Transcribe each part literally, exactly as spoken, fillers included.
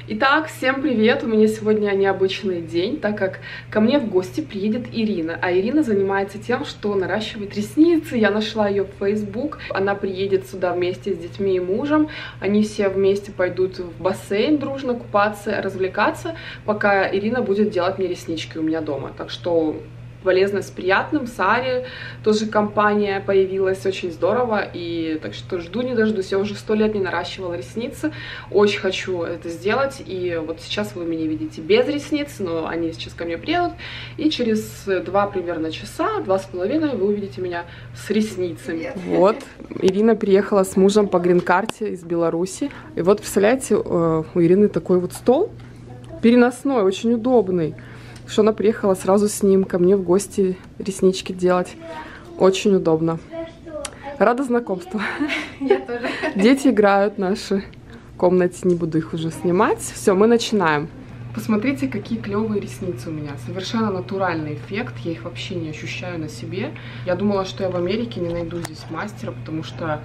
Итак, всем привет! У меня сегодня необычный день, так как ко мне в гости приедет Ирина. А Ирина занимается тем, что наращивает ресницы. Я нашла ее в Facebook. Она приедет сюда вместе с детьми и мужем. Они все вместе пойдут в бассейн дружно купаться, развлекаться, пока Ирина будет делать мне реснички у меня дома. Так что полезно с приятным. Саре тоже компания появилась, очень здорово. И так что жду не дождусь. Я уже сто лет не наращивала ресницы. Очень хочу это сделать. И вот сейчас вы меня видите без ресниц, но они сейчас ко мне приедут. И через два примерно часа, два с половиной, вы увидите меня с ресницами. Вот, Ирина приехала с мужем по грин-карте из Беларуси. И вот, представляете, у Ирины такой вот стол переносной, очень удобный. Что она приехала сразу с ним ко мне в гости реснички делать. Очень удобно. Рада знакомству. Я тоже. Дети играют наши в комнате, не буду их уже снимать. Все, мы начинаем. Посмотрите, какие клевые ресницы у меня. Совершенно натуральный эффект. Я их вообще не ощущаю на себе. Я думала, что я в Америке не найду здесь мастера, потому что...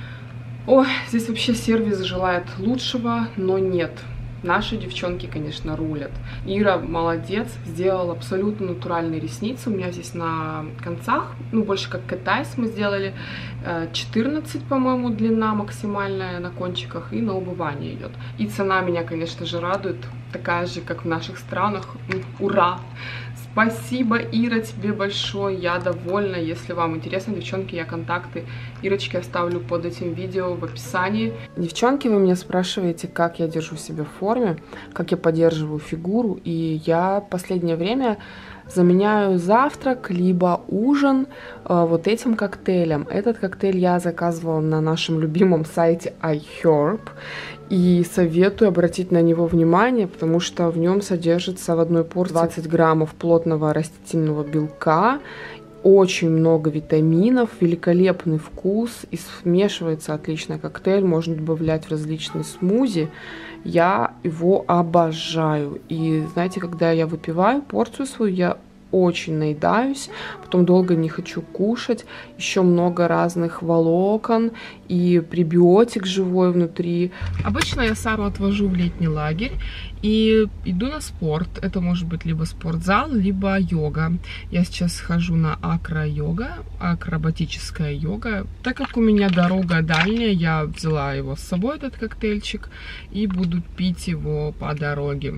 Ой, здесь вообще сервис желает лучшего, но нет. Наши девчонки, конечно, рулят. Ира молодец, сделала абсолютно натуральные ресницы. У меня здесь на концах, ну, больше как кэтайс мы сделали. четырнадцать, по-моему, длина максимальная на кончиках, и на убывание идет. И цена меня, конечно же, радует. Такая же, как в наших странах. Ура! Спасибо, Ира, тебе большое, я довольна. Если вам интересно, девчонки, я контакты Ирочки оставлю под этим видео в описании. Девчонки, вы меня спрашиваете, как я держу себя в форме, как я поддерживаю фигуру, и я в последнее время заменяю завтрак либо ужин э, вот этим коктейлем. Этот коктейль я заказывала на нашем любимом сайте iHerb. И советую обратить на него внимание, потому что в нем содержится в одной порции двадцать граммов плотного растительного белка, очень много витаминов, великолепный вкус, и смешивается отлично коктейль, можно добавлять в различные смузи. Я его обожаю. И знаете, когда я выпиваю порцию свою, я очень наедаюсь, потом долго не хочу кушать, еще много разных волокон и пребиотик живой внутри. Обычно я Сару отвожу в летний лагерь и иду на спорт. Это может быть либо спортзал, либо йога. Я сейчас хожу на акро-йога, акробатическая йога. Так как у меня дорога дальняя, я взяла его с собой, этот коктейльчик, и буду пить его по дороге.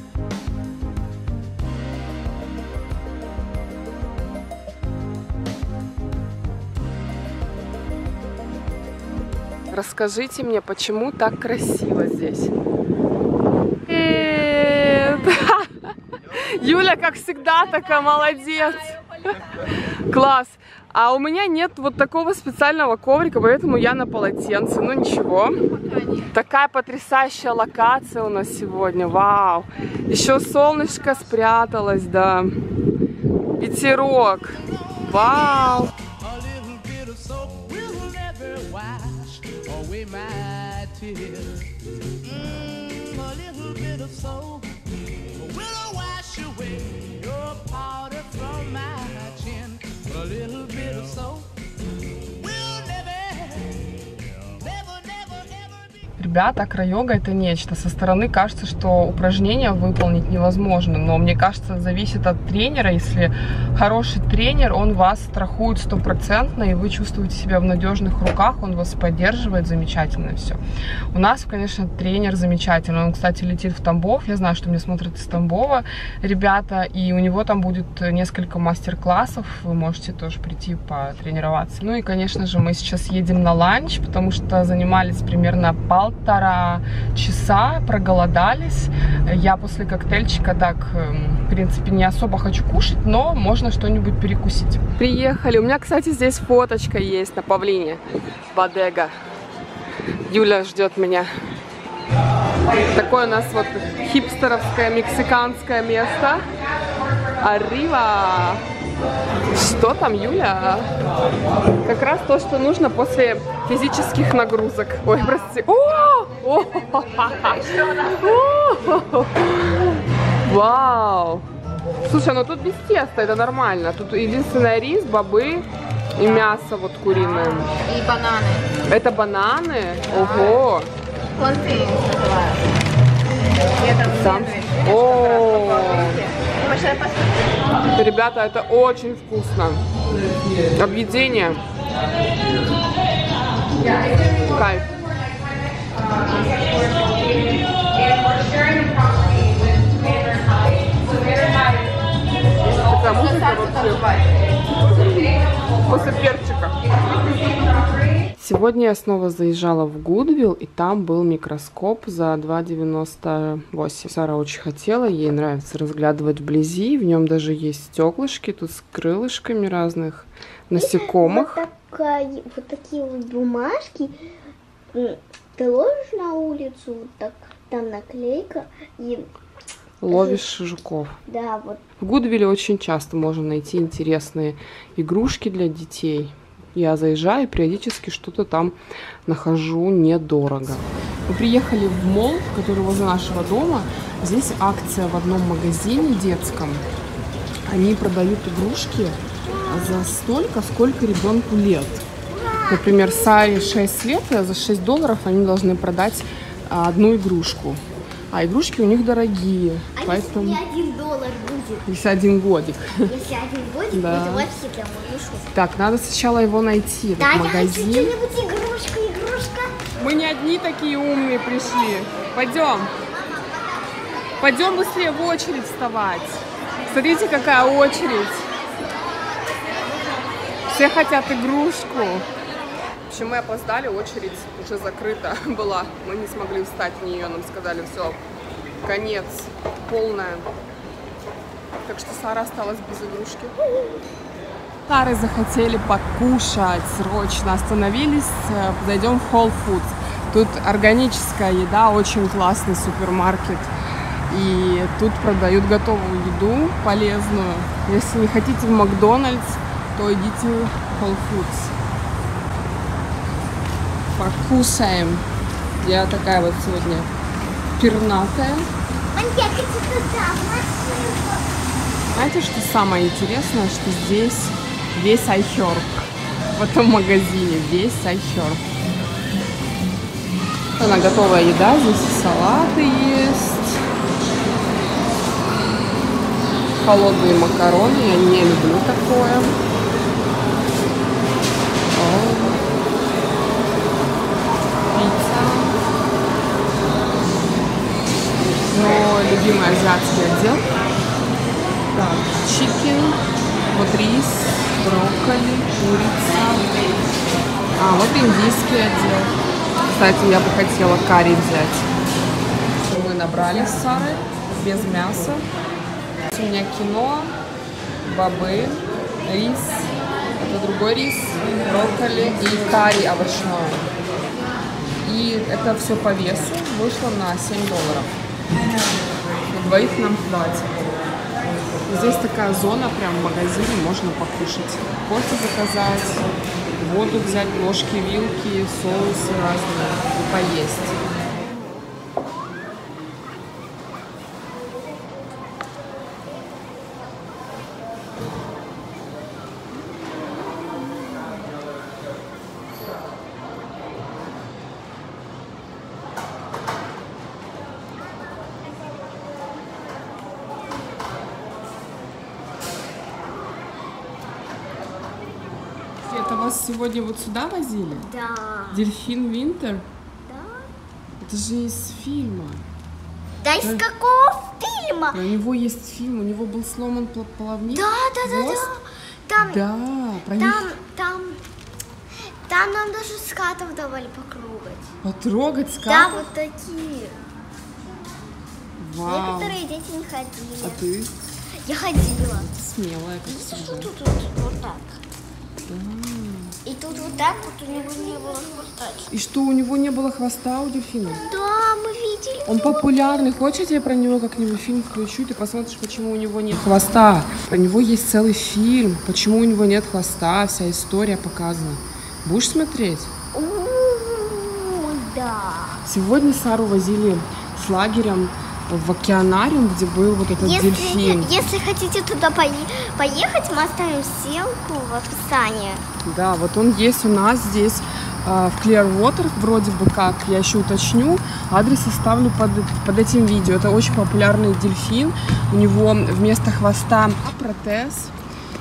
Расскажите мне, почему так красиво здесь? Привет! Юля, как всегда, такая молодец! Класс! А у меня нет вот такого специального коврика, поэтому я на полотенце. Ну ничего. Такая потрясающая локация у нас сегодня. Вау! Еще солнышко спряталось, да. Ветерок. Вау! Ребята, акро-йога это нечто. Со стороны кажется, что упражнения выполнить невозможно, но мне кажется, зависит от тренера. Если хороший тренер, он вас страхует стопроцентно, и вы чувствуете себя в надежных руках, он вас поддерживает, замечательно все. У нас, конечно, тренер замечательный. Он, кстати, летит в Тамбов. Я знаю, что меня смотрят из Тамбова ребята, и у него там будет несколько мастер-классов. Вы можете тоже прийти потренироваться. Ну и, конечно же, мы сейчас едем на ланч, потому что занимались примерно полтора полтора часа, проголодались. Я после коктейльчика так, в принципе, не особо хочу кушать, но можно что-нибудь перекусить. Приехали. У меня, кстати, здесь фоточка есть на павлине. Бодега. Юля ждет меня. Такое у нас вот хипстеровское, мексиканское место. Аррива! Что там, Юля? Как раз то, что нужно после физических нагрузок. Ой, прости. О! О! О! Вау! Слушай, ну тут без теста, это нормально. Тут единственное рис, бобы и мясо вот куриное. И бананы. Это бананы? Ого! Плантейн называется. Там. О, ребята, это очень вкусно. Объедение. Кайф. Такая музыка вообще. После перчика. Сегодня я снова заезжала в Goodwill, и там был микроскоп за два девяносто восемь. Сара очень хотела, ей нравится разглядывать вблизи. В нем даже есть стеклышки, тут с крылышками разных насекомых. Вот, такая, вот такие вот бумажки. Ты ложишь на улицу, вот так, там наклейка, и ловишь жуков. Да, вот. В Goodwill очень часто можно найти интересные игрушки для детей. Я заезжаю и периодически что-то там нахожу недорого. Мы приехали в молл, который возле нашего дома. Здесь акция в одном магазине детском. Они продают игрушки за столько, сколько ребенку лет. Например, Саре шесть лет, а за шесть долларов они должны продать одну игрушку. А игрушки у них дорогие. А поэтому... если один доллар будет? Если один годик. Если один годик, да. будет вообще прям игрушку. Так, надо сначала его найти, да, этот магазин. Да, что-нибудь игрушка, игрушка. Мы не одни такие умные пришли. Пойдем. Пойдем быстрее в очередь вставать. Смотрите, какая очередь. Все хотят игрушку. В общем, мы опоздали, очередь уже закрыта была. Мы не смогли встать в нее, нам сказали, все, конец, полная. Так что Сара осталась без игрушки. Сары захотели покушать срочно, остановились, зайдем в Whole Foods. Тут органическая еда, очень классный супермаркет. И тут продают готовую еду, полезную. Если не хотите в Макдональдс, то идите в Whole Foods. Покушаем. Я такая вот сегодня пернатая. Знаете, что самое интересное, что здесь весь iHerb. В этом магазине весь iHerb. Она готовая еда, здесь и салаты есть. Холодные макароны, я не люблю такое. Но любимый азиатский отдел. Так, чикен, вот рис, брокколи, курица. А, вот индийский отдел. Кстати, я бы хотела карри взять. Мы набрали с Сарой, без мяса. У меня киноа, бобы, рис, это другой рис, брокколи и карри овощное. И это все по весу вышло на семь долларов. На двоих нам хватит. Здесь такая зона, прям в магазине, можно покушать. Кофе заказать, воду взять, ложки, вилки, соусы разные и поесть. Это вас сегодня вот сюда возили? Да. Дельфин Винтер? Да. Это же из фильма. Да из какого фильма? У него есть фильм, у него был сломан плавник. Да, да, да, хвост. да. Там, да, про там, них... там, там нам даже скатов давали потрогать. Потрогать скатов? Да, вот такие. Вау. Некоторые дети не ходили. А ты? Я ходила. Смелая, как всегда. Тут, тут, тут, вот так. И тут вот так вот у него не было хвоста. И что, у него не было хвоста у дельфина? Да, мы видели. Он популярный. Хочешь, я про него как-нибудь фильм включу, ты посмотришь, почему у него нет хвоста. Про него есть целый фильм, почему у него нет хвоста, вся история показана. Будешь смотреть? У-у-у, да. Сегодня Сару возили с лагерем в океанариум, где был вот этот если, дельфин. Если хотите туда поехать, мы оставим ссылку в описании. Да, вот он есть у нас здесь в Clearwater, вроде бы как, я еще уточню. Адрес оставлю под, под этим видео. Это очень популярный дельфин. У него вместо хвоста протез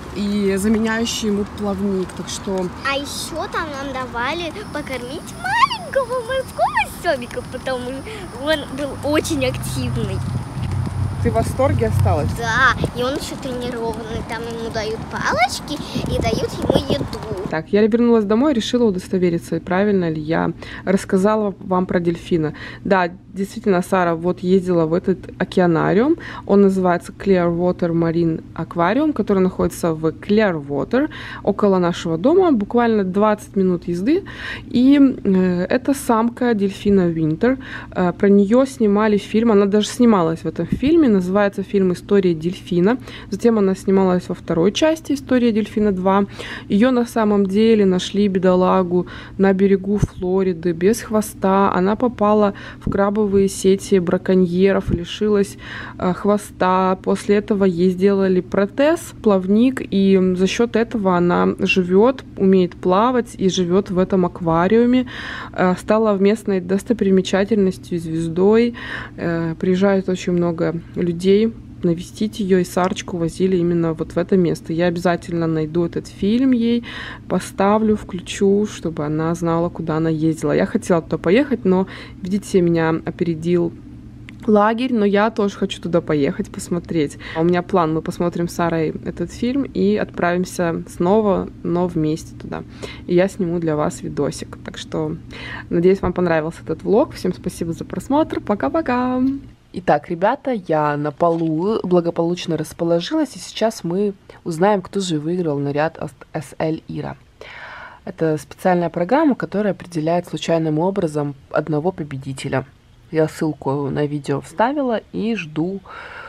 и заменяющий ему плавник. Так что... А еще там нам давали покормить маленького морского стёбика, потому что он был очень активный. Ты в восторге осталась? Да, и он еще тренированный. Там ему дают палочки и дают ему еду. Так, я вернулась домой и решила удостовериться, правильно ли я рассказала вам про дельфина. Да, действительно, Сара вот ездила в этот океанариум. Он называется Clearwater Marine Aquarium, который находится в Clearwater, около нашего дома, буквально двадцать минут езды. И э, это самка дельфина Winter. Э, про нее снимали фильм, она даже снималась в этом фильме. Называется фильм «История дельфина». Затем она снималась во второй части «История дельфина два». Ее на самом деле нашли, бедолагу, на берегу Флориды, без хвоста. Она попала в крабовые сети браконьеров, лишилась э, хвоста. После этого ей сделали протез, плавник, и за счет этого она живет, умеет плавать и живет в этом аквариуме. Э, стала местной достопримечательностью, звездой. Э, приезжает очень много людей навестить ее, и Сарочку возили именно вот в это место. Я обязательно найду этот фильм ей, поставлю, включу, чтобы она знала, куда она ездила. Я хотела туда поехать, но, видите, меня опередил лагерь, но я тоже хочу туда поехать, посмотреть. У меня план, мы посмотрим с Сарой этот фильм и отправимся снова, но вместе туда. И я сниму для вас видосик. Так что, надеюсь, вам понравился этот влог. Всем спасибо за просмотр. Пока-пока! Итак, ребята, я на полу благополучно расположилась, и сейчас мы узнаем, кто же выиграл наряд от эс эль Ира. Это специальная программа, которая определяет случайным образом одного победителя. Я ссылку на видео вставила и жду,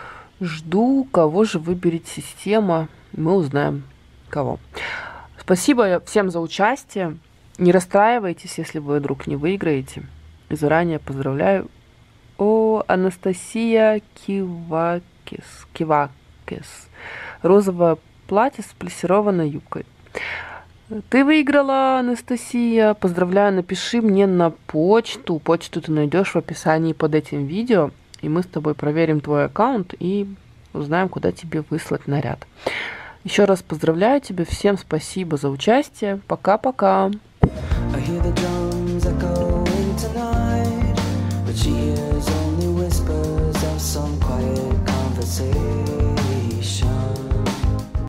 жду, кого же выберет система. Мы узнаем, кого. Спасибо всем за участие. Не расстраивайтесь, если вы вдруг не выиграете. И заранее поздравляю. О, Анастасия Кивакис. Кивакис. Розовое платье с плессированной юбкой. Ты выиграла, Анастасия. Поздравляю, напиши мне на почту. Почту ты найдешь в описании под этим видео. И мы с тобой проверим твой аккаунт и узнаем, куда тебе выслать наряд. Еще раз поздравляю тебя. Всем спасибо за участие. Пока-пока.